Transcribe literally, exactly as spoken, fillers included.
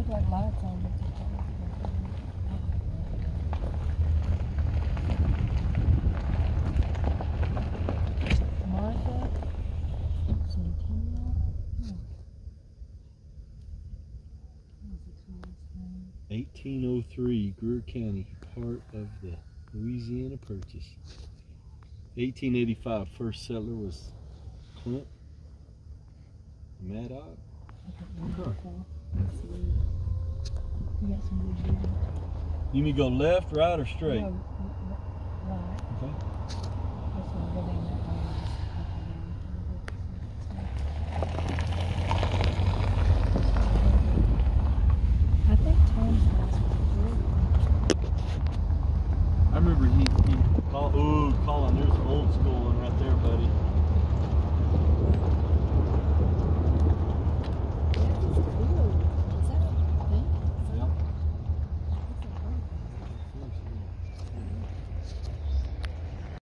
look like lights on it. Martha, Centennial. eighteen oh three, Greer County, part of the Louisiana Purchase. eighteen eighty-five, first settler was Clint Maddox. Okay. You got some good view. You mean go left, right, or straight? No, right. Okay.